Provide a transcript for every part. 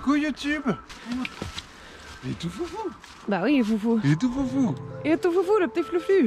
Coucou YouTube. Il est tout foufou. Bah oui, il est foufou. Il est tout foufou. Il est tout foufou, le petit fluflu.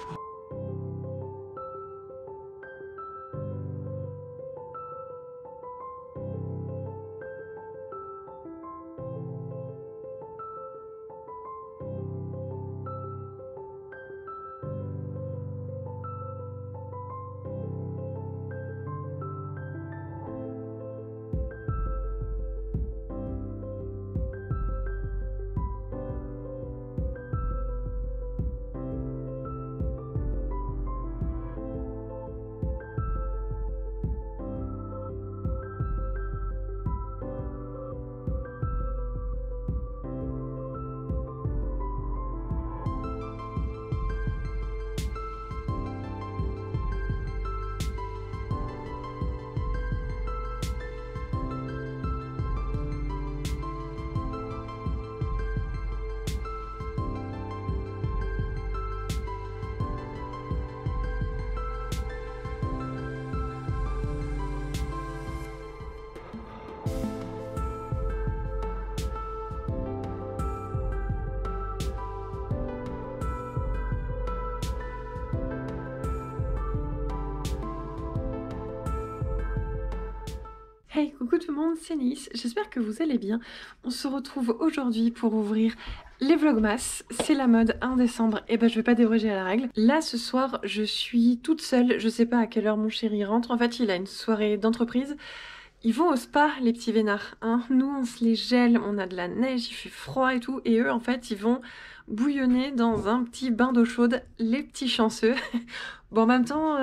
Hey, coucou tout le monde, c'est Nice, j'espère que vous allez bien. On se retrouve aujourd'hui pour ouvrir les vlogmas, c'est la mode 1 décembre, et ben je vais pas déroger à la règle. Là ce soir je suis toute seule, je sais pas à quelle heure mon chéri rentre, en fait il a une soirée d'entreprise. Ils vont au spa les petits vénards, hein. Nous on se les gèle, on a de la neige, il fait froid et tout, et eux en fait ils vont bouillonner dans un petit bain d'eau chaude, les petits chanceux. Bon en même temps,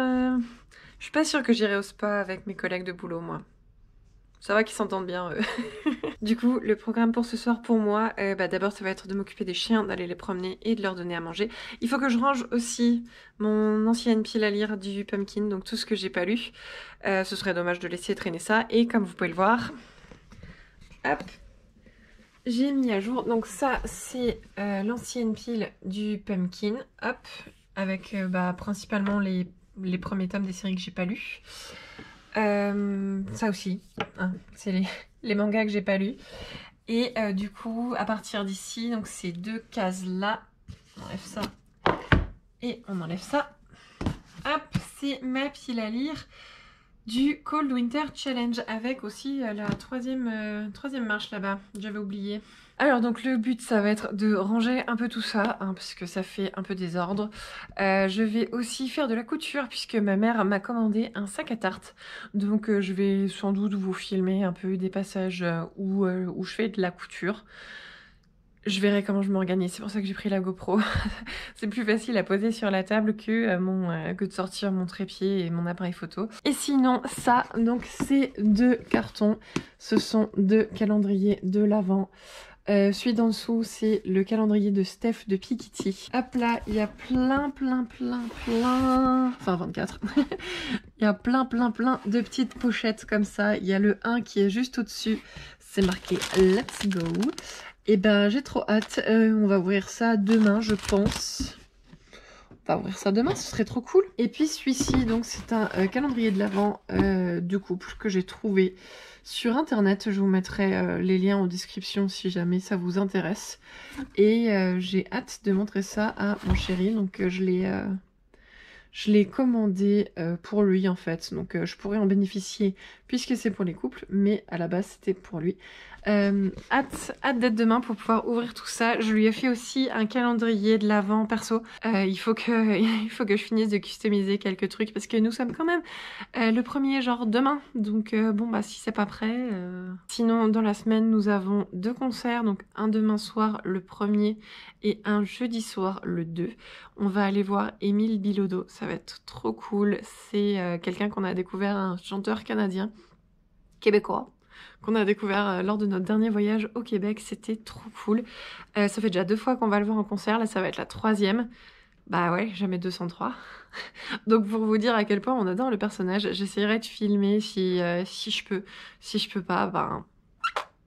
je suis pas sûre que j'irai au spa avec mes collègues de boulot moi. Ça va qu'ils s'entendent bien eux. Du coup, le programme pour ce soir pour moi, d'abord ça va être de m'occuper des chiens, d'aller les promener et de leur donner à manger. Il faut que je range aussi mon ancienne pile à lire du Pumpkin, donc tout ce que j'ai pas lu. Ce serait dommage de laisser traîner ça. Et comme vous pouvez le voir, hop, j'ai mis à jour. Donc ça, c'est l'ancienne pile du Pumpkin, hop, avec principalement les premiers tomes des séries que j'ai pas lus. Ça aussi, hein, c'est les mangas que j'ai pas lus. Et du coup, à partir d'ici, donc ces deux cases là, on enlève ça et on enlève ça. Hop, c'est ma pile à lire du Cold Winter Challenge avec aussi la troisième marche là-bas, j'avais oublié. Alors donc le but ça va être de ranger un peu tout ça, hein, parce que ça fait un peu désordre. Je vais aussi faire de la couture puisque ma mère m'a commandé un sac à tarte. Donc je vais sans doute vous filmer un peu des passages où je fais de la couture. Je verrai comment je m'organise, c'est pour ça que j'ai pris la GoPro. C'est plus facile à poser sur la table que de sortir mon trépied et mon appareil photo. Et sinon, ça, donc c'est deux cartons. Ce sont deux calendriers de l'Avent. Celui d'en dessous, c'est le calendrier de Steph de Piketty. Hop là, il y a plein... Enfin, 24. Il y a plein de petites pochettes comme ça. Il y a le 1 qui est juste au-dessus. C'est marqué « Let's go ». Et ben j'ai trop hâte, on va ouvrir ça demain je pense. On va ouvrir ça demain, ce serait trop cool. Et puis celui-ci, donc c'est un calendrier de l'Avent de couple que j'ai trouvé sur internet. Je vous mettrai les liens en description si jamais ça vous intéresse. Et j'ai hâte de montrer ça à mon chéri, donc je l'ai commandé pour lui en fait, donc je pourrais en bénéficier puisque c'est pour les couples, mais à la base c'était pour lui. Hâte d'être demain pour pouvoir ouvrir tout ça. Je lui ai fait aussi un calendrier de l'Avent perso. Il faut que je finisse de customiser quelques trucs parce que nous sommes quand même le premier genre demain, donc si c'est pas prêt. Sinon dans la semaine nous avons deux concerts, donc un demain soir le 1er et un jeudi soir le 2. On va aller voir Émile Bilodeau, ça va être trop cool. C'est quelqu'un qu'on a découvert, un chanteur canadien, québécois, qu'on a découvert lors de notre dernier voyage au Québec. C'était trop cool. Ça fait déjà 2 fois qu'on va le voir en concert, là ça va être la 3e. Bah ouais, jamais 203. Donc pour vous dire à quel point on adore le personnage, j'essaierai de filmer si je peux. Si je peux pas,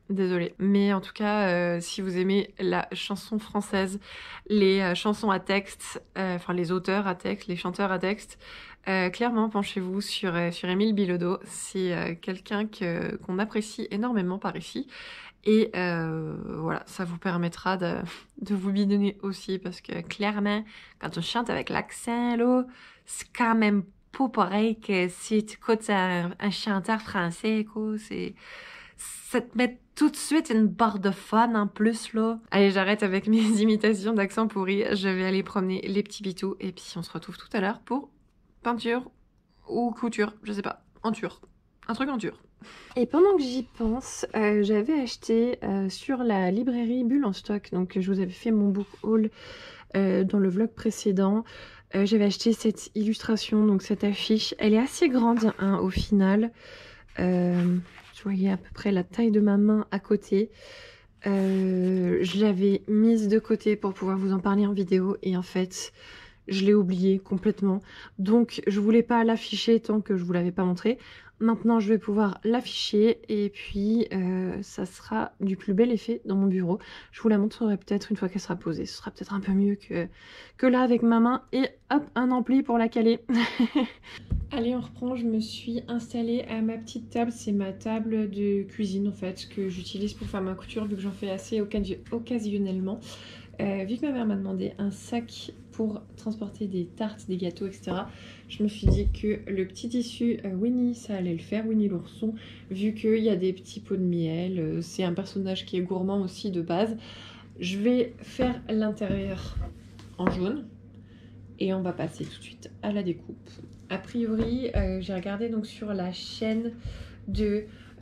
Désolée. Mais en tout cas, si vous aimez la chanson française, les chansons à texte, enfin les auteurs à texte, les chanteurs à texte, clairement penchez-vous sur Émile Bilodeau. C'est quelqu'un qu'on apprécie énormément par ici. Et voilà, ça vous permettra de vous bidonner aussi parce que clairement, quand on chante avec l'accent, là, c'est quand même pas pareil que si tu écoutes un chanteur français, quoi. Ça te met tout de suite une barre de fun en plus, là. Allez, j'arrête avec mes imitations d'accent pourri. Je vais aller promener les petits bitous et puis on se retrouve tout à l'heure pour peinture ou couture, je sais pas, en ture. Un truc en dur. Et pendant que j'y pense, j'avais acheté sur la librairie Bulle en stock, donc je vous avais fait mon book haul dans le vlog précédent. J'avais acheté cette illustration, donc cette affiche. Elle est assez grande hein, au final. Je voyais à peu près la taille de ma main à côté. Je l'avais mise de côté pour pouvoir vous en parler en vidéo et en fait je l'ai oublié complètement. Donc je voulais pas l'afficher tant que je vous l'avais pas montré. Maintenant je vais pouvoir l'afficher et puis ça sera du plus bel effet dans mon bureau. Je vous la montrerai peut-être une fois qu'elle sera posée. Ce sera peut-être un peu mieux que là avec ma main. Et hop, un ampli pour la caler. Allez, on reprend. Je me suis installée à ma petite table. C'est ma table de cuisine en fait que j'utilise pour faire ma couture vu que j'en fais assez occasionnellement. Vu que ma mère m'a demandé un sac pour transporter des tartes, des gâteaux, etc. Je me suis dit que le petit tissu Winnie, ça allait le faire, Winnie l'ourson, vu qu'il y a des petits pots de miel. C'est un personnage qui est gourmand aussi de base. Je vais faire l'intérieur en jaune et on va passer tout de suite à la découpe. A priori, j'ai regardé donc sur la chaîne de...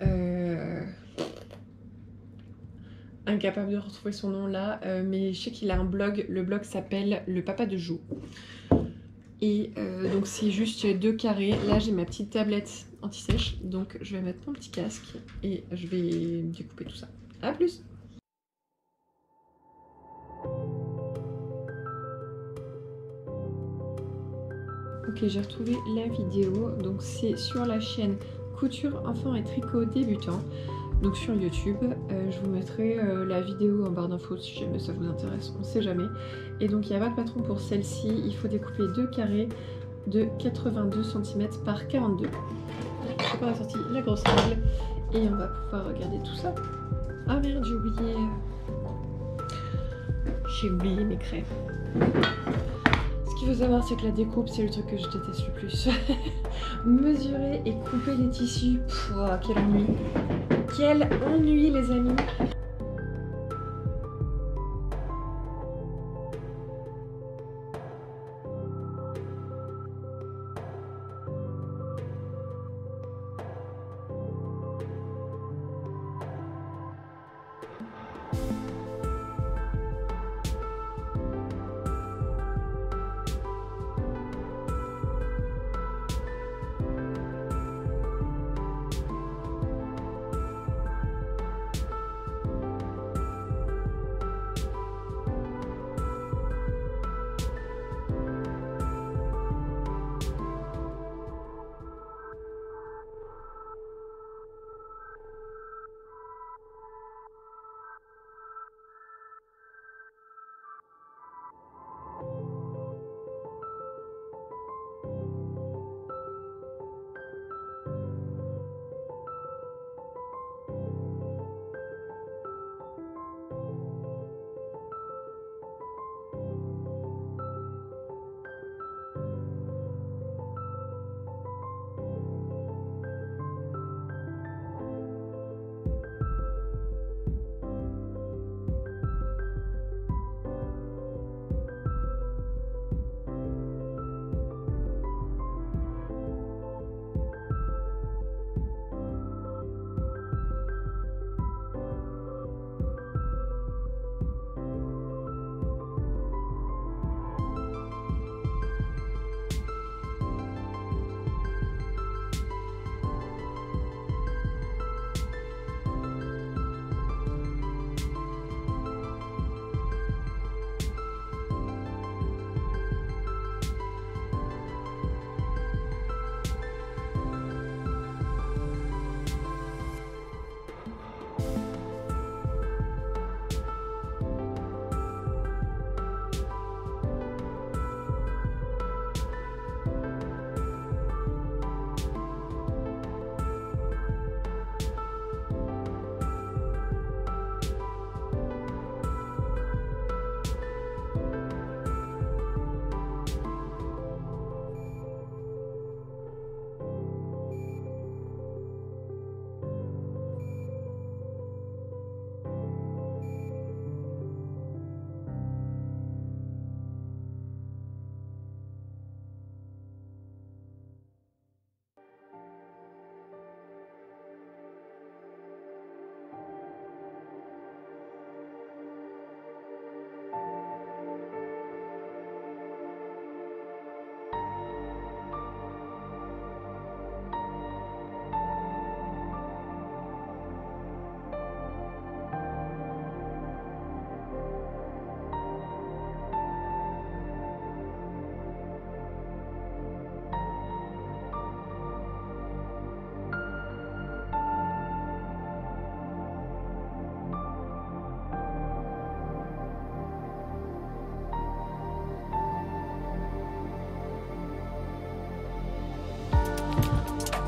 incapable de retrouver son nom là, mais je sais qu'il a un blog, le blog s'appelle Le Papa de Jo. Et donc c'est juste 2 carrés. Là j'ai ma petite tablette anti-sèche, donc je vais mettre mon petit casque et je vais découper tout ça. A plus! Ok, j'ai retrouvé la vidéo, donc c'est sur la chaîne Couture Enfants et Tricot Débutant. Donc sur YouTube, je vous mettrai la vidéo en barre d'infos si jamais ça vous intéresse, on sait jamais. Et donc il n'y a pas de patron pour celle-ci, il faut découper 2 carrés de 82 cm par 42. J'ai pas ressorti la grosse règle et on va pouvoir regarder tout ça. Ah merde, j'ai oublié mes craies. Ce qu'il faut savoir, c'est que la découpe, c'est le truc que je déteste le plus. Mesurer et couper les tissus, pouah, quel ennui. Quel ennui les amis.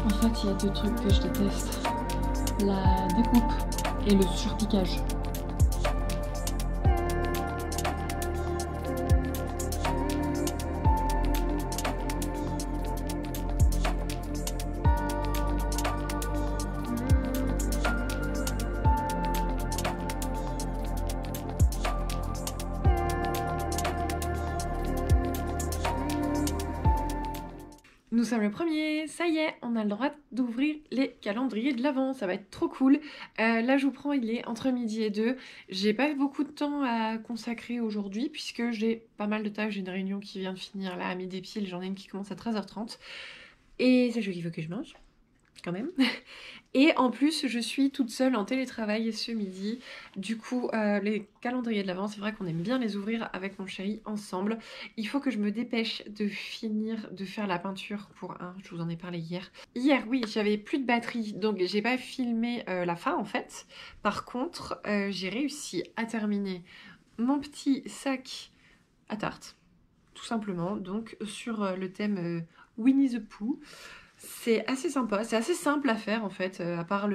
En fait, il y a deux trucs que je déteste. La découpe et le surpiquage. Nous sommes le 1er, ça y est, on a le droit d'ouvrir les calendriers de l'Avent, ça va être trop cool. Là je vous prends, il est entre midi et 2. J'ai pas eu beaucoup de temps à consacrer aujourd'hui puisque j'ai pas mal de tâches, j'ai une réunion qui vient de finir là à midi pile, j'en ai une qui commence à 13h30. Et c'est ce qu'il faut que je mange, quand même. Et en plus, je suis toute seule en télétravail ce midi. Du coup, les calendriers de l'Avent, c'est vrai qu'on aime bien les ouvrir avec mon chéri ensemble. Il faut que je me dépêche de finir de faire la peinture pour un. Je vous en ai parlé hier. Hier, oui, j'avais plus de batterie, donc j'ai pas filmé la fin en fait. Par contre, j'ai réussi à terminer mon petit sac à tarte, tout simplement. Donc sur le thème Winnie the Pooh. C'est assez sympa, c'est assez simple à faire en fait, à part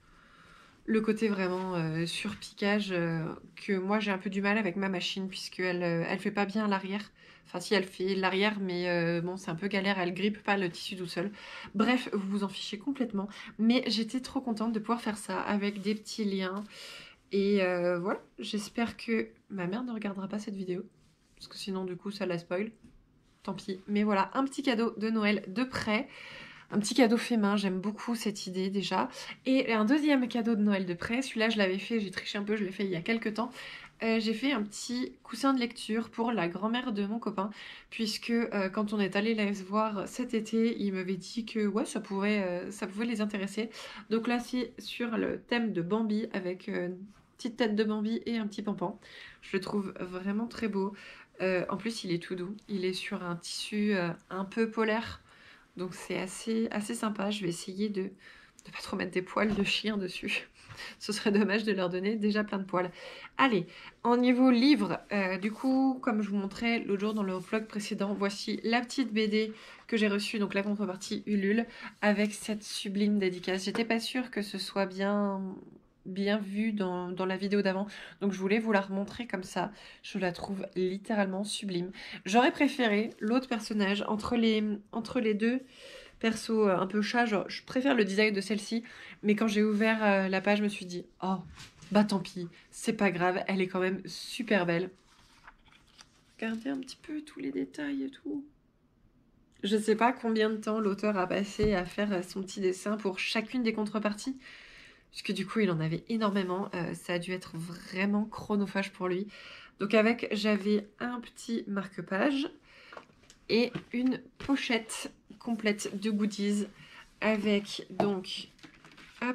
le côté vraiment surpiquage que moi j'ai un peu du mal avec ma machine puisqu'elle elle fait pas bien l'arrière. Enfin si elle fait l'arrière mais bon c'est un peu galère, elle grippe pas le tissu tout seul. Bref, vous vous en fichez complètement. Mais j'étais trop contente de pouvoir faire ça avec des petits liens. Et voilà, j'espère que ma mère ne regardera pas cette vidéo. Parce que sinon du coup ça la spoil. Tant pis. Mais voilà, un petit cadeau de Noël de près. Un petit cadeau fait main, j'aime beaucoup cette idée déjà. Et un deuxième cadeau de Noël de près, celui-là je l'avais fait, j'ai triché un peu, je l'ai fait il y a quelques temps. J'ai fait un petit coussin de lecture pour la grand-mère de mon copain, puisque quand on est allé les voir cet été, il m'avait dit que ouais, ça pouvait les intéresser. Donc là c'est sur le thème de Bambi, avec une petite tête de Bambi et un petit pampan. Je le trouve vraiment très beau. En plus il est tout doux, il est sur un tissu un peu polaire. Donc c'est assez sympa, je vais essayer de ne pas trop mettre des poils de chien dessus. Ce serait dommage de leur donner déjà plein de poils. Allez, en niveau livre, du coup, comme je vous montrais l'autre jour dans le vlog précédent, voici la petite BD que j'ai reçue, donc la contrepartie Ulule, avec cette sublime dédicace. J'étais pas sûre que ce soit bien vu dans la vidéo d'avant, donc je voulais vous la remontrer comme ça. Je la trouve littéralement sublime. J'aurais préféré l'autre personnage entre les deux persos un peu chat, genre je préfère le design de celle-ci, mais quand j'ai ouvert la page je me suis dit oh bah tant pis, c'est pas grave, elle est quand même super belle. Regardez un petit peu tous les détails et tout. Je sais pas combien de temps l'auteur a passé à faire son petit dessin pour chacune des contreparties, puisque du coup il en avait énormément, ça a dû être vraiment chronophage pour lui. Donc j'avais un petit marque-page et une pochette complète de goodies avec donc hop,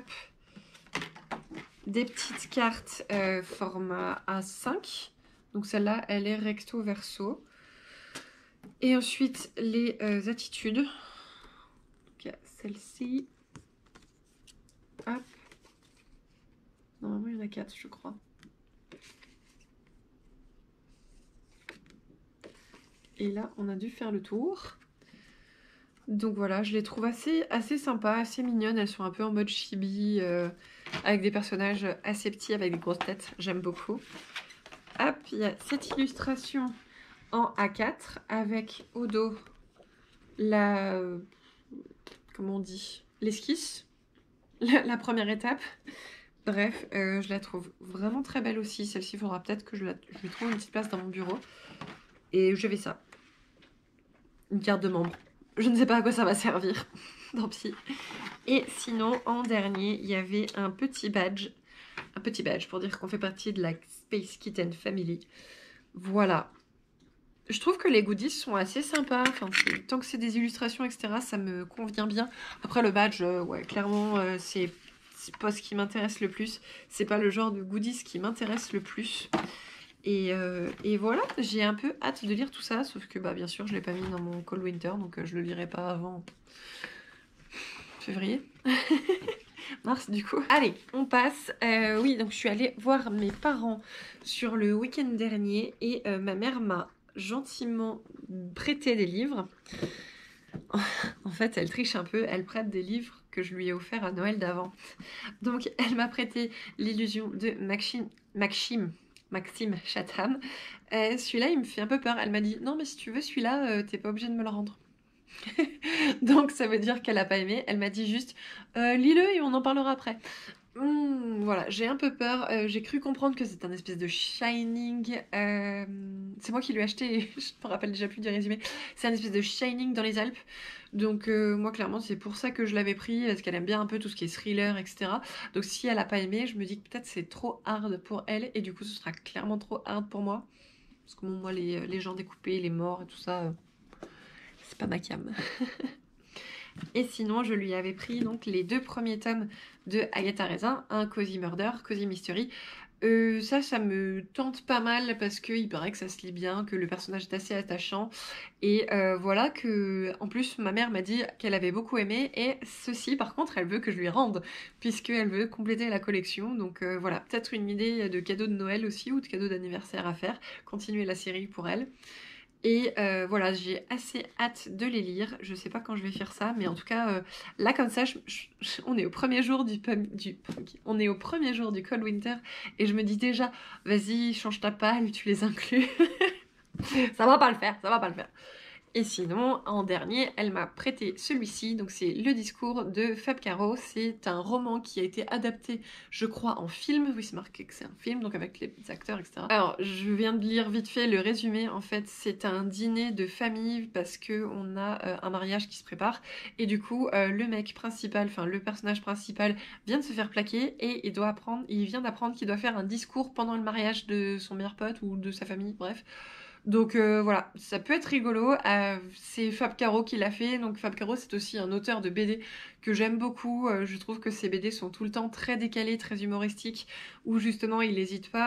des petites cartes format A5. Donc celle-là elle est recto verso. Et ensuite les attitudes. Donc il y a celle-ci. Hop. Normalement, il y en a 4, je crois. Et là, on a dû faire le tour. Donc voilà, je les trouve assez sympas, assez mignonnes. Elles sont un peu en mode chibi, avec des personnages assez petits, avec des grosses têtes. J'aime beaucoup. Hop, il y a cette illustration en A4, avec au dos la... comment on dit? L'esquisse. La première étape. Bref, je la trouve vraiment très belle aussi. Celle-ci, il faudra peut-être que je lui trouve une petite place dans mon bureau. Et j'avais ça. Une carte de membre. Je ne sais pas à quoi ça va servir. Tant pis. Et sinon, en dernier, il y avait un petit badge. Un petit badge pour dire qu'on fait partie de la Space Kitten Family. Voilà. Je trouve que les goodies sont assez sympas. Enfin, tant que c'est des illustrations, etc., ça me convient bien. Après, le badge, ouais, clairement, c'est pas ce qui m'intéresse le plus. C'est pas le genre de goodies qui m'intéresse le plus. Et voilà, j'ai un peu hâte de lire tout ça. Sauf que, bah, bien sûr, je l'ai pas mis dans mon Cold Winter. Donc, je le lirai pas avant février. Mars, du coup. Allez, on passe. Oui, donc je suis allée voir mes parents sur le week-end dernier. Et ma mère m'a gentiment prêté des livres. En fait, elle triche un peu, elle prête des livres que je lui ai offerts à Noël d'avant. Donc, elle m'a prêté l'illusion de Maxime Chatham. Celui-là, il me fait un peu peur. Elle m'a dit, non, mais si tu veux celui-là, t'es pas obligé de me le rendre. Donc, ça veut dire qu'elle a pas aimé. Elle m'a dit juste, lis-le et on en parlera après. Voilà, j'ai un peu peur. J'ai cru comprendre que c'est un espèce de Shining. C'est moi qui lui ai acheté, et je me rappelle déjà plus du résumé. C'est un espèce de Shining dans les Alpes. Donc moi clairement c'est pour ça que je l'avais pris, parce qu'elle aime bien un peu tout ce qui est thriller, etc. Donc si elle a pas aimé, je me dis que peut-être c'est trop hard pour elle, et du coup ce sera clairement trop hard pour moi. Parce que bon, moi les gens découpés, les morts et tout ça, c'est pas ma cam. Et sinon, je lui avais pris donc les 2 premiers tomes de Agatha Raisin, un Cozy Murder, Cozy Mystery. Ça me tente pas mal parce qu'il paraît que ça se lit bien, que le personnage est assez attachant. Et voilà que, en plus, ma mère m'a dit qu'elle avait beaucoup aimé. Et ceci, par contre, elle veut que je lui rende, puisqu'elle veut compléter la collection. Donc voilà, peut-être une idée de cadeau de Noël aussi, ou de cadeau d'anniversaire à faire. Continuer la série pour elle. Et voilà, j'ai assez hâte de les lire. Je sais pas quand je vais faire ça, mais en tout cas, là comme ça, on est au premier jour on est au premier jour du Cold Winter, et je me dis déjà, vas-y, change ta palle, tu les inclus. Ça va pas le faire, ça va pas le faire. Et sinon, en dernier, elle m'a prêté celui-ci, donc c'est Le Discours de Fab Caro. C'est un roman qui a été adapté, je crois, en film. Oui, c'est marqué que c'est un film, donc avec les acteurs, etc. Alors, je viens de lire vite fait le résumé. En fait, c'est un dîner de famille parce qu'on a un mariage qui se prépare. Et du coup, le mec principal, enfin le personnage principal, vient de se faire plaquer et il vient d'apprendre qu'il doit faire un discours pendant le mariage de son meilleur pote ou de sa famille, bref. Donc voilà, ça peut être rigolo. C'est Fab Caro qui l'a fait. Donc Fab Caro, c'est aussi un auteur de BD que j'aime beaucoup. Je trouve que ses BD sont tout le temps très décalés, très humoristiques, où justement il n'hésite pas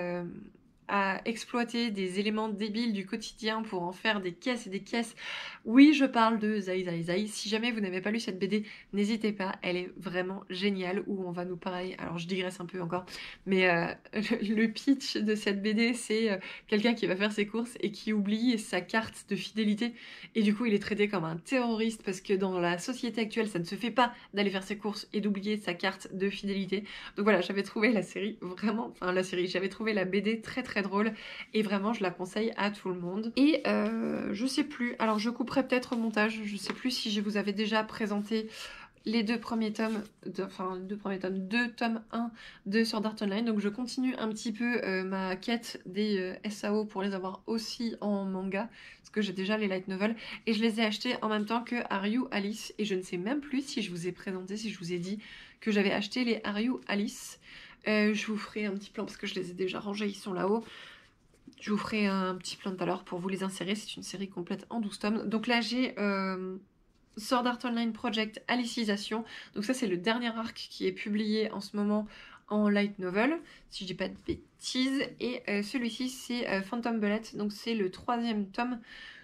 à exploiter des éléments débiles du quotidien pour en faire des caisses et des caisses. Oui, je parle de Zai Zai Zai. Si jamais vous n'avez pas lu cette BD, n'hésitez pas, elle est vraiment géniale, où on va nous parler, alors je digresse un peu encore, mais le pitch de cette BD, c'est quelqu'un qui va faire ses courses et qui oublie sa carte de fidélité, et du coup il est traité comme un terroriste, parce que dans la société actuelle, ça ne se fait pas d'aller faire ses courses et d'oublier sa carte de fidélité. Donc voilà, j'avais trouvé la série vraiment, enfin la série, j'avais trouvé la BD très très drôle, et vraiment je la conseille à tout le monde. Et je sais plus, alors je couperai peut-être au montage, je sais plus si je vous avais déjà présenté les 2 premiers tomes, enfin 2 premiers tomes, 2 tomes 1 de Sword Art Online. Donc je continue un petit peu ma quête des SAO pour les avoir aussi en manga, parce que j'ai déjà les light novels, et je les ai achetés en même temps que Are You Alice, et je ne sais même plus si je vous ai présenté, si je vous ai dit que j'avais acheté les Are You Alice. Je vous ferai un petit plan parce que je les ai déjà rangés, ils sont là-haut. Je vous ferai un petit plan tout à l'heure pour vous les insérer. C'est une série complète en 12 tomes. Donc là, j'ai Sword Art Online Project Alicisation. Donc ça, c'est le dernier arc qui est publié en ce moment en light novel, si je dis pas de bêtises. Et celui-ci, c'est Phantom Bullet. Donc c'est le 3e tome.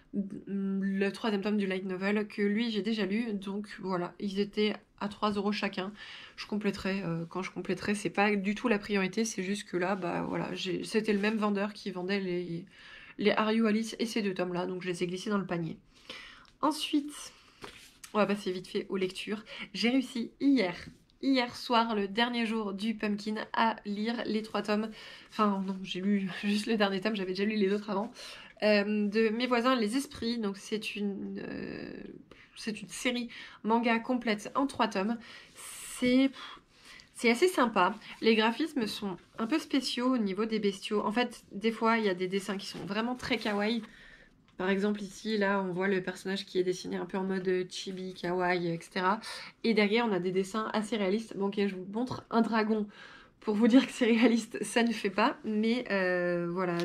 Le 3e tome du light novel que lui j'ai déjà lu, donc voilà, ils étaient à 3 € chacun. Je compléterai quand je compléterai, c'est pas du tout la priorité, c'est juste que là, bah voilà, c'était le même vendeur qui vendait les Are You Alice et ces 2 tomes là, donc je les ai glissés dans le panier. Ensuite, on va passer vite fait aux lectures. J'ai réussi hier soir, le dernier jour du Pumpkin, à lire les 3 tomes. Enfin non, j'ai lu juste le dernier tome, j'avais déjà lu les autres avant. De Mes voisins les esprits. Donc c'est une série manga complète en 3 tomes. C'est assez sympa. Les graphismes sont un peu spéciaux au niveau des bestiaux. En fait, des fois, il y a des dessins qui sont vraiment très kawaii. Par exemple, ici, là, on voit le personnage qui est dessiné un peu en mode chibi, kawaii, etc. Et derrière, on a des dessins assez réalistes. Bon, ok, je vous montre un dragon pour vous dire que c'est réaliste, ça ne fait pas. Mais voilà...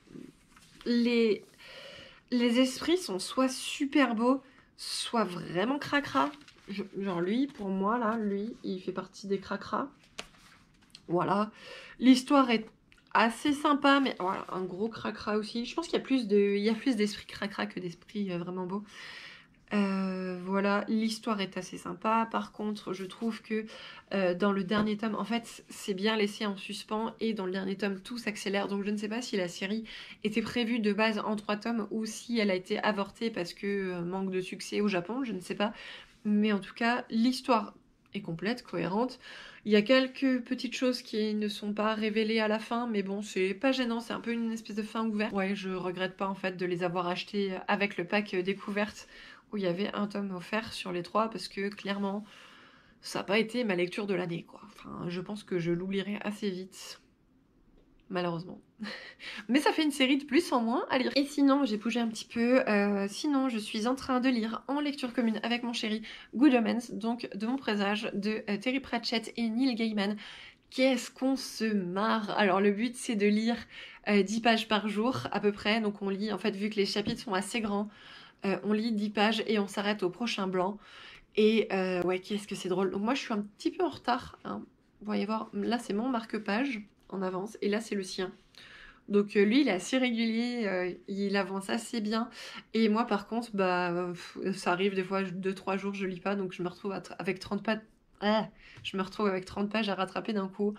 Les esprits sont soit super beaux, soit vraiment cracra. Genre lui, pour moi, là, lui, il fait partie des cracra. Voilà. L'histoire est assez sympa, mais voilà, un gros cracra aussi. Je pense qu'il y a plus d'esprits cracra que d'esprits vraiment beaux. Voilà, l'histoire est assez sympa. Par contre, je trouve que dans le dernier tome, en fait, c'est bien laissé en suspens et dans le dernier tome, tout s'accélère. Donc je ne sais pas si la série était prévue de base en 3 tomes ou si elle a été avortée parce que manque de succès au Japon, je ne sais pas. Mais en tout cas, l'histoire est complète, cohérente. Il y a quelques petites choses qui ne sont pas révélées à la fin, mais bon, c'est pas gênant, c'est un peu une espèce de fin ouverte. Ouais, je regrette pas en fait de les avoir achetés avec le pack découverte où il y avait un tome offert sur les 3 parce que clairement ça n'a pas été ma lecture de l'année quoi. Enfin, je pense que je l'oublierai assez vite, malheureusement. Mais ça fait une série de plus en moins à lire. Et sinon, j'ai bougé un petit peu. Sinon, je suis en train de lire en lecture commune avec mon chéri Good Omens, donc de mon présage de Terry Pratchett et Neil Gaiman. Qu'est-ce qu'on se marre! Alors le but c'est de lire 10 pages par jour à peu près, donc on lit, en fait vu que les chapitres sont assez grands, on lit 10 pages et on s'arrête au prochain blanc. Et ouais, qu'est-ce que c'est drôle. Donc moi je suis un petit peu en retard, hein. Vous voyez voir, là c'est mon marque-page en avance et là c'est le sien. Donc lui il est assez régulier, il avance assez bien. Et moi par contre, bah ça arrive des fois 2-3 jours je lis pas, donc je me retrouve avec 30 pages. Je me retrouve avec 30 pages à rattraper d'un coup.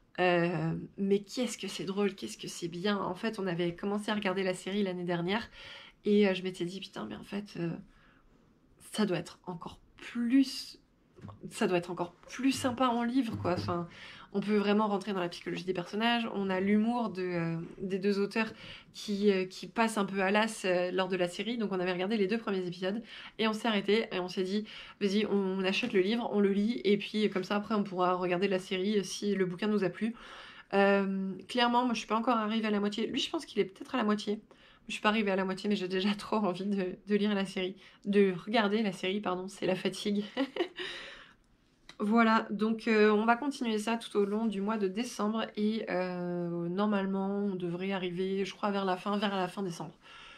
Mais qu'est-ce que c'est drôle, qu'est-ce que c'est bien. En fait, on avait commencé à regarder la série l'année dernière et je m'étais dit putain, mais en fait, ça doit être encore plus sympa en livre, quoi. Enfin, on peut vraiment rentrer dans la psychologie des personnages. On a l'humour des 2 auteurs qui passent un peu à l'as lors de la série. Donc on avait regardé les 2 premiers épisodes et on s'est arrêté et on s'est dit vas-y, on achète le livre, on le lit et puis comme ça après on pourra regarder la série si le bouquin nous a plu. Clairement, moi je suis pas encore arrivée à la moitié. Lui, je pense qu'il est peut-être à la moitié. Je suis pas arrivée à la moitié, mais j'ai déjà trop envie de lire la série. De regarder la série, pardon, c'est la fatigue. Voilà, donc on va continuer ça tout au long du mois de décembre et normalement on devrait arriver, je crois, vers la fin décembre.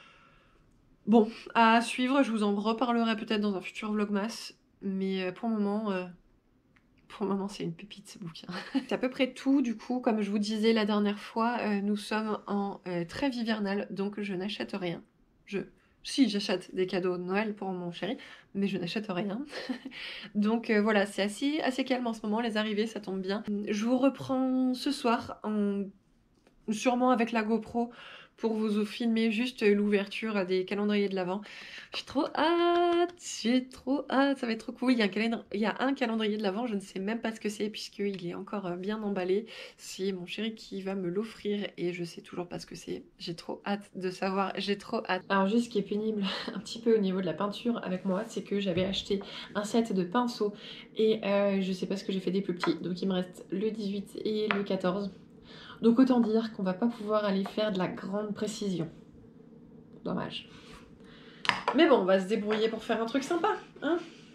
Bon, à suivre, je vous en reparlerai peut-être dans un futur vlogmas, mais pour le moment c'est une pépite ce bouquin. C'est à peu près tout du coup, comme je vous disais la dernière fois, nous sommes en trêve hivernale, donc je n'achète rien. Si, j'achète des cadeaux de Noël pour mon chéri, mais je n'achète rien. Donc voilà, c'est assez calme en ce moment, les arrivées, ça tombe bien. Je vous reprends ce soir, sûrement avec la GoPro, pour vous filmer juste l'ouverture des calendriers de l'Avent. J'ai trop hâte, ça va être trop cool. Il y a un calendrier de l'Avent, je ne sais même pas ce que c'est puisqu'il est encore bien emballé. C'est mon chéri qui va me l'offrir et je sais toujours pas ce que c'est. J'ai trop hâte de savoir, j'ai trop hâte. Alors juste ce qui est pénible un petit peu au niveau de la peinture avec moi, c'est que j'avais acheté un set de pinceaux et je sais pas ce que j'ai fait des plus petits. Donc il me reste le 18 et le 14. Donc autant dire qu'on va pas pouvoir aller faire de la grande précision. Dommage. Mais bon, on va se débrouiller pour faire un truc sympa, hein.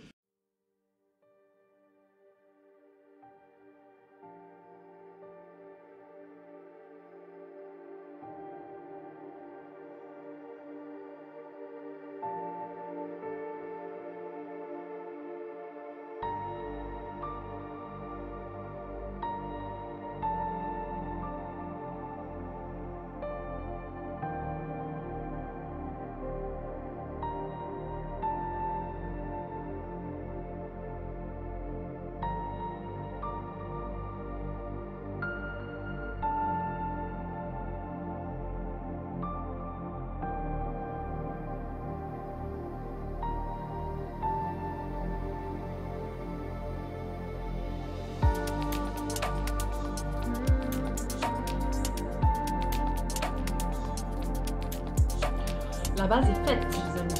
La base est faite, les amis.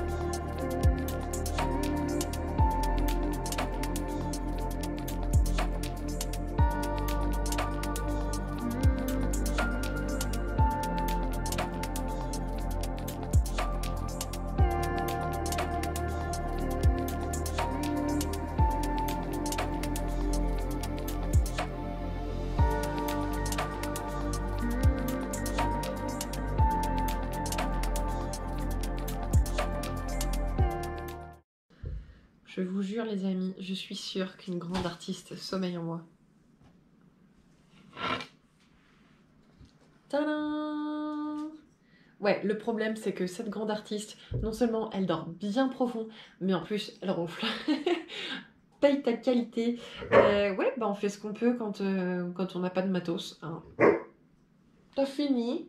Je vous jure les amis, je suis sûre qu'une grande artiste sommeille en moi. Tadam! Ouais, le problème c'est que cette grande artiste, non seulement elle dort bien profond, mais en plus elle ronfle. Paye ta qualité. Ouais, bah on fait ce qu'on peut quand on n'a pas de matos. Hein. T'as fini?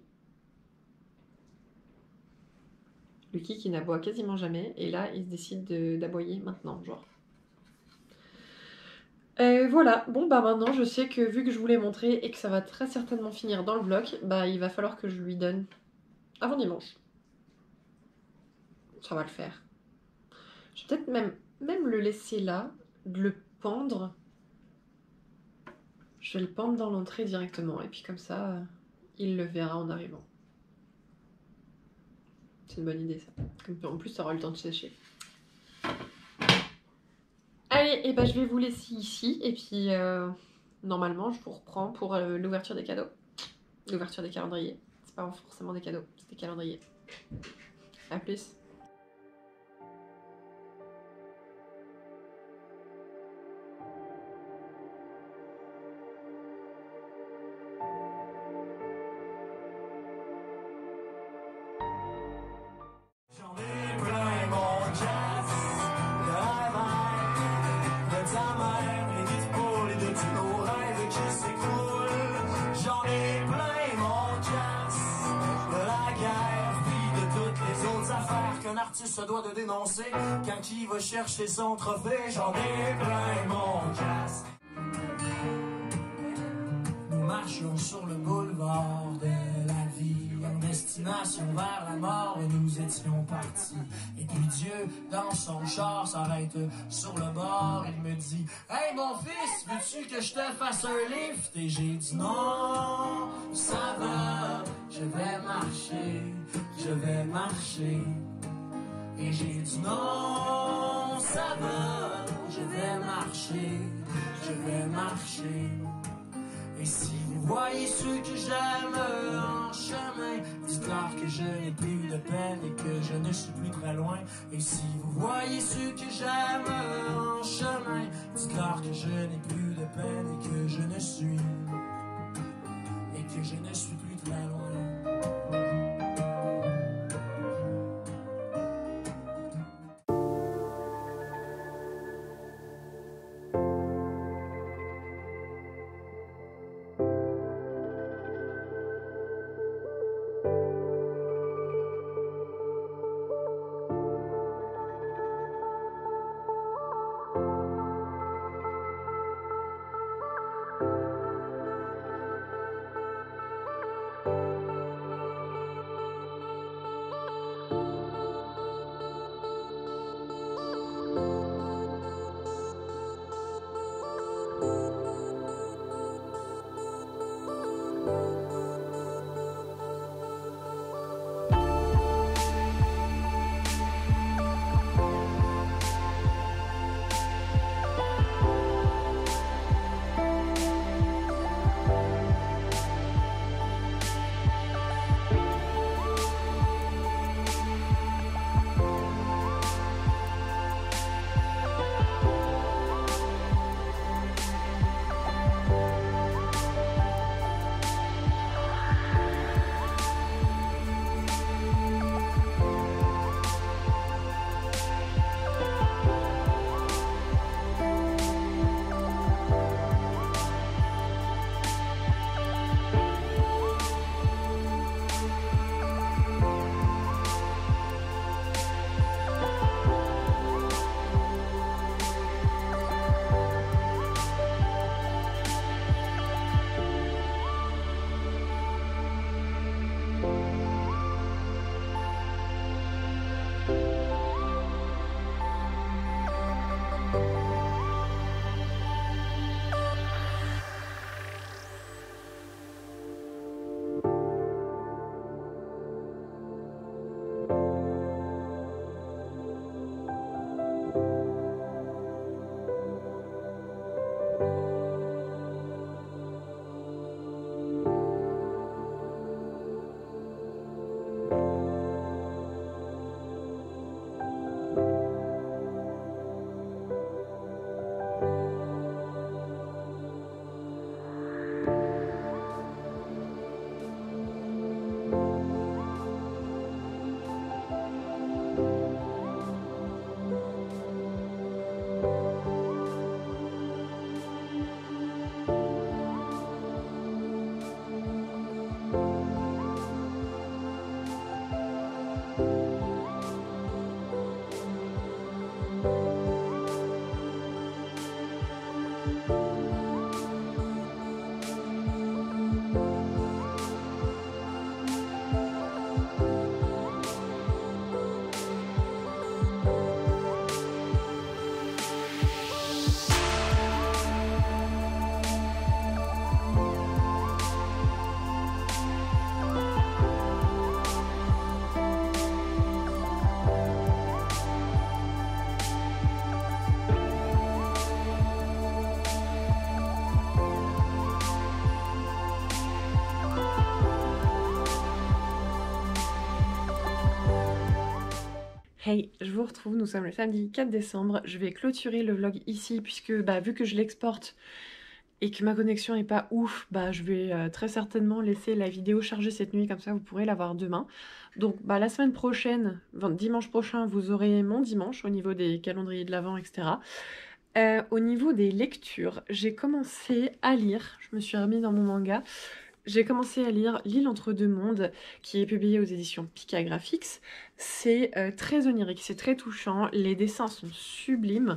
Lucky qui n'aboie quasiment jamais, et là il se décide d'aboyer maintenant, genre. Voilà, bon bah maintenant je sais que vu que je vous l'ai montré et que ça va très certainement finir dans le vlog, bah il va falloir que je lui donne avant dimanche. Ça va le faire. Je vais peut-être même le laisser là, le pendre. Je vais le pendre dans l'entrée directement et puis comme ça, il le verra en arrivant. C'est une bonne idée ça. En plus ça aura eu le temps de sécher. Allez, et bah je vais vous laisser ici et puis normalement je vous reprends pour l'ouverture des cadeaux. L'ouverture des calendriers. C'est pas forcément des cadeaux, c'est des calendriers. A plus. J'en ai plein mon jazz, de rêve, de ta mère, les dispos, les de tous nos rêves qui s'écroulent. J'en ai plein mon jazz, de la guerre, puis de toutes les autres affaires qu'un artiste se doit de dénoncer quand il va chercher son trophée. J'en ai plein mon jazz. Nous marchions sur le boulevard de la vie, en destination vers la mort, et nous étions partis. Et puis Dieu, dans son char, s'arrête sur le bord. Il me dit: hey mon fils, veux-tu que je te fasse un lift? Et j'ai dit non, ça va, je vais marcher, je vais marcher. Et j'ai dit non, ça va, je vais marcher, je vais marcher. Et si vous voyez ceux que j'aime en chemin, dites-leur que je n'ai plus de peine et que je ne suis plus très loin. Et si vous voyez ceux que j'aime en chemin, dites-leur que je n'ai plus de peine et que je ne suis plus très loin. Hey, je vous retrouve, nous sommes le samedi 4 décembre, je vais clôturer le vlog ici puisque vu que je l'exporte et que ma connexion est pas ouf, je vais très certainement laisser la vidéo charger cette nuit, comme ça vous pourrez la voir demain. Donc la semaine prochaine, dimanche prochain, vous aurez mon dimanche au niveau des calendriers de l'Avent, etc. Au niveau des lectures, j'ai commencé à lire, je me suis remis dans mon manga. J'ai commencé à lire L'île entre deux mondes, qui est publié aux éditions Pika Graphics. C'est très onirique, c'est très touchant, les dessins sont sublimes.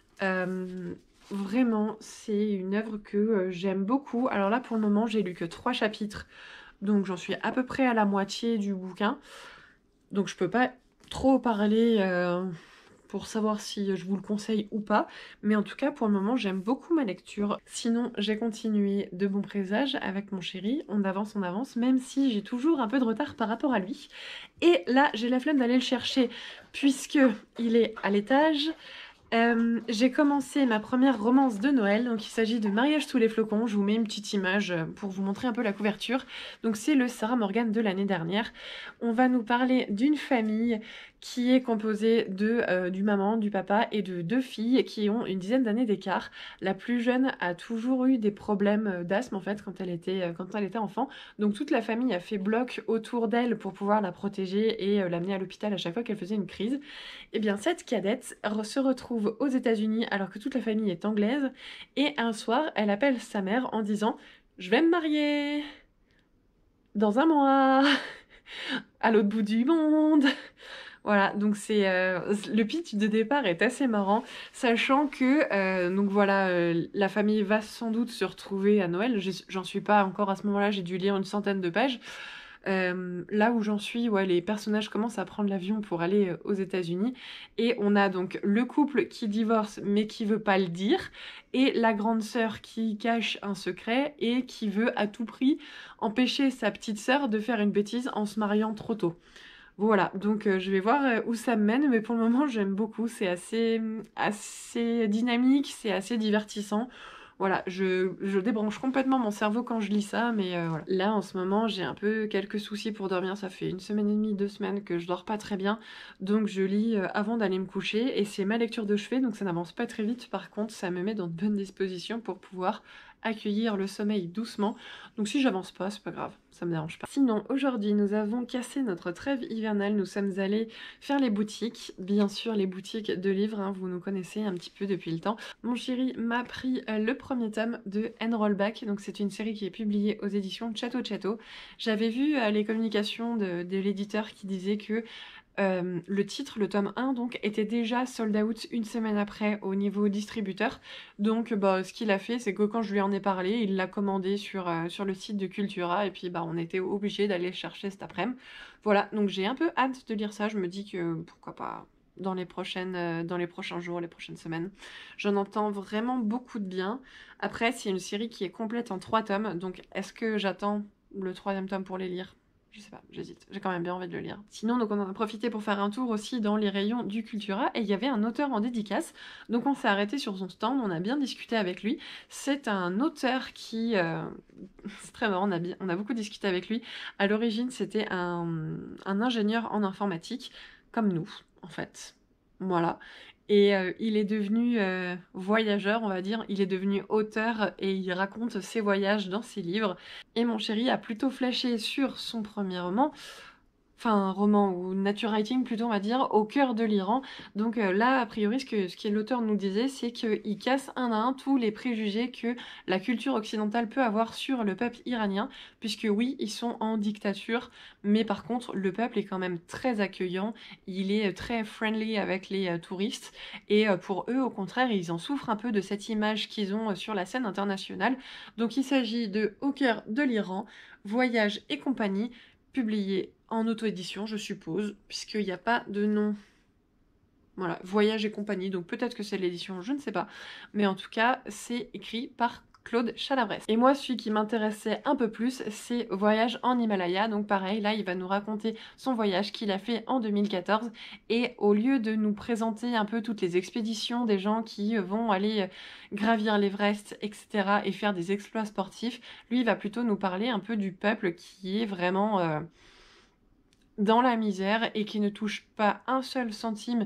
Vraiment, c'est une œuvre que j'aime beaucoup. Alors là, pour le moment, j'ai lu que 3 chapitres, donc j'en suis à peu près à la moitié du bouquin. Donc je peux pas trop parler pour savoir si je vous le conseille ou pas, mais en tout cas pour le moment j'aime beaucoup ma lecture. Sinon j'ai continué de bon présage avec mon chéri, on avance, même si j'ai toujours un peu de retard par rapport à lui. Et là j'ai la flemme d'aller le chercher puisque il est à l'étage. J'ai commencé ma première romance de Noël, donc il s'agit de Mariage sous les flocons. Je vous mets une petite image pour vous montrer un peu la couverture. Donc c'est le Sarah Morgan de l'année dernière. On va nous parler d'une famille qui est composée du maman, du papa et de 2 filles qui ont une dizaine d'années d'écart. La plus jeune a toujours eu des problèmes d'asthme en fait quand elle était enfant. Donc toute la famille a fait bloc autour d'elle pour pouvoir la protéger et l'amener à l'hôpital à chaque fois qu'elle faisait une crise. Et bien cette cadette se retrouve aux États-Unis alors que toute la famille est anglaise et un soir elle appelle sa mère en disant « Je vais me marier dans 1 mois à l'autre bout du monde !» Voilà, donc c'est le pitch de départ est assez marrant, sachant que la famille va sans doute se retrouver à Noël. J'en suis pas encore à ce moment-là, j'ai dû lire une centaine de pages. Là où j'en suis, les personnages commencent à prendre l'avion pour aller aux États-Unis et on a donc le couple qui divorce mais qui veut pas le dire et la grande sœur qui cache un secret et qui veut à tout prix empêcher sa petite sœur de faire une bêtise en se mariant trop tôt. Voilà, donc je vais voir où ça me mène, mais pour le moment j'aime beaucoup, c'est assez dynamique, c'est assez divertissant. Voilà, je débranche complètement mon cerveau quand je lis ça, mais voilà. Là, en ce moment, j'ai un peu quelques soucis pour dormir. Ça fait 1 semaine et demie, 2 semaines que je dors pas très bien. Donc je lis avant d'aller me coucher. Et c'est ma lecture de chevet, donc ça n'avance pas très vite. Par contre, ça me met dans de bonnes dispositions pour pouvoir accueillir le sommeil doucement. Donc si j'avance pas, c'est pas grave, ça me dérange pas. Sinon, aujourd'hui, nous avons cassé notre trêve hivernale. Nous sommes allés faire les boutiques. Bien sûr, les boutiques de livres, hein, vous nous connaissez un petit peu depuis le temps. Mon chéri m'a pris le premier tome de Enrollback. Donc c'est une série qui est publiée aux éditions Chatto Chatto. J'avais vu les communications de l'éditeur qui disait que le titre, le tome 1 donc, était déjà sold out 1 semaine après au niveau distributeur. Donc ce qu'il a fait, c'est que quand je lui en ai parlé, il l'a commandé sur le site de Cultura et puis on était obligé d'aller le chercher cet après-midi. Voilà, donc j'ai un peu hâte de lire ça. Je me dis que pourquoi pas dans les prochains jours, les prochaines semaines. J'en entends vraiment beaucoup de bien. Après, c'est une série qui est complète en 3 tomes, donc est-ce que j'attends le 3e tome pour les lire ? Je sais pas, j'hésite. J'ai quand même bien envie de le lire. Sinon, donc on en a profité pour faire un tour aussi dans les rayons du Cultura et il y avait un auteur en dédicace. Donc on s'est arrêté sur son stand, on a bien discuté avec lui. C'est un auteur qui... c'est très marrant, on a beaucoup discuté avec lui. À l'origine, c'était un ingénieur en informatique, comme nous, en fait. Voilà. Et il est devenu voyageur, on va dire. Il est devenu auteur et il raconte ses voyages dans ses livres. Et mon chéri a plutôt flashé sur son premier roman. enfin un roman ou nature writing plutôt on va dire, au cœur de l'Iran. Donc là a priori ce que l'auteur nous disait c'est qu'il casse un à un tous les préjugés que la culture occidentale peut avoir sur le peuple iranien, puisque oui ils sont en dictature, mais par contre le peuple est quand même très accueillant, il est très friendly avec les touristes, et pour eux au contraire ils en souffrent un peu de cette image qu'ils ont sur la scène internationale. Donc il s'agit de Au cœur de l'Iran, Voyage et compagnie, publié en auto-édition, je suppose, puisqu'il n'y a pas de nom. Voilà, Voyage et compagnie, donc peut-être que c'est l'édition, je ne sais pas. Mais en tout cas, c'est écrit par Claude Chalabresse. Et moi, celui qui m'intéressait un peu plus, c'est Voyage en Himalaya. Donc pareil, là, il va nous raconter son voyage qu'il a fait en 2014. Et au lieu de nous présenter un peu toutes les expéditions des gens qui vont aller gravir l'Everest, etc. et faire des exploits sportifs, lui, il va plutôt nous parler un peu du peuple qui est vraiment dans la misère et qui ne touche pas un seul centime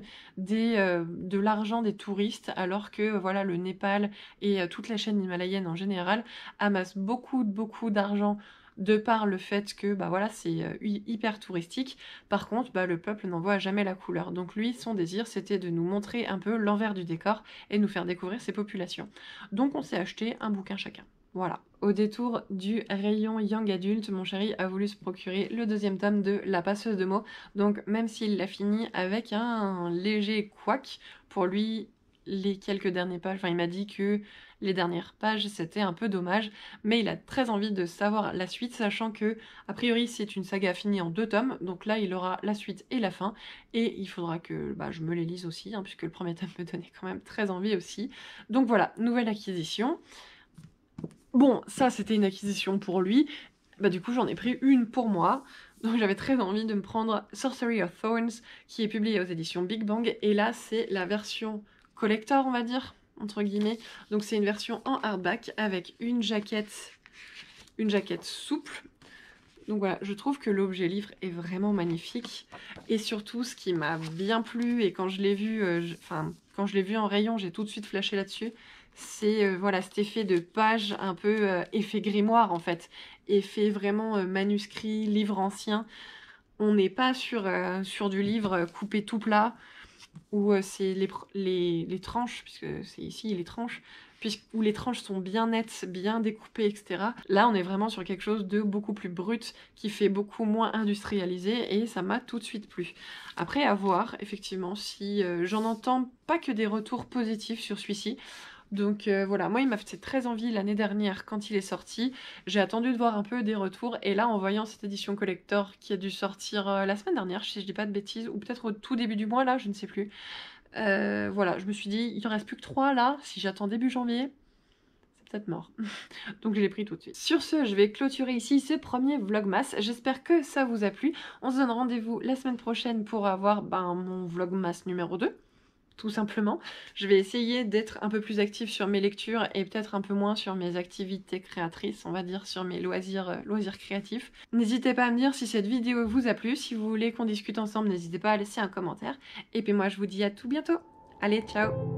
de l'argent des touristes, alors que voilà le Népal et toute la chaîne himalayenne en général amassent beaucoup d'argent de par le fait que bah voilà c'est hyper touristique. Par contre bah, le peuple n'en voit jamais la couleur. Donc lui son désir c'était de nous montrer un peu l'envers du décor et nous faire découvrir ces populations. Donc on s'est acheté un bouquin chacun. Voilà. Au détour du rayon Young Adult, mon chéri a voulu se procurer le deuxième tome de La Passeuse de mots. Donc même s'il l'a fini avec un léger couac, pour lui, les quelques dernières pages, enfin il m'a dit que les dernières pages c'était un peu dommage, mais il a très envie de savoir la suite, sachant que a priori c'est une saga finie en 2 tomes, donc là il aura la suite et la fin, et il faudra que bah, je me les lise aussi, hein, puisque le premier tome me donnait quand même très envie aussi. Donc voilà, nouvelle acquisition. Bon, ça c'était une acquisition pour lui, bah du coup j'en ai pris une pour moi, donc j'avais très envie de me prendre Sorcery of Thorns, qui est publié aux éditions Big Bang, et là c'est la version collector on va dire, entre guillemets, donc c'est une version en hardback avec une jaquette souple. Donc voilà, je trouve que l'objet livre est vraiment magnifique, et surtout ce qui m'a bien plu, et quand je l'ai vu, quand je l'ai vu en rayon, j'ai tout de suite flashé là-dessus, c'est voilà cet effet de page, un peu effet grimoire en fait, effet vraiment manuscrit, livre ancien. On n'est pas sur du livre coupé tout plat, où c'est les tranches, puisque c'est ici les tranches, où les tranches sont bien nettes, bien découpées, etc. Là, on est vraiment sur quelque chose de beaucoup plus brut, qui fait beaucoup moins industrialisé, et ça m'a tout de suite plu. Après, à voir, effectivement, si j'en entends pas que des retours positifs sur celui-ci. Donc voilà, moi il m'a fait très envie l'année dernière quand il est sorti. J'ai attendu de voir un peu des retours, et là en voyant cette édition collector qui a dû sortir la semaine dernière, si je dis pas de bêtises, ou peut-être au tout début du mois là, je ne sais plus. Voilà, je me suis dit, il en reste plus que 3 là, si j'attends début janvier, c'est peut-être mort. Donc je l'ai pris tout de suite. Sur ce, je vais clôturer ici ce premier vlogmas. J'espère que ça vous a plu. On se donne rendez-vous la semaine prochaine pour avoir mon vlogmas numéro 2. Tout simplement. Je vais essayer d'être un peu plus active sur mes lectures et peut-être un peu moins sur mes activités créatrices, on va dire sur mes loisirs créatifs. N'hésitez pas à me dire si cette vidéo vous a plu, si vous voulez qu'on discute ensemble, n'hésitez pas à laisser un commentaire. Et puis moi je vous dis à tout bientôt. Allez, ciao!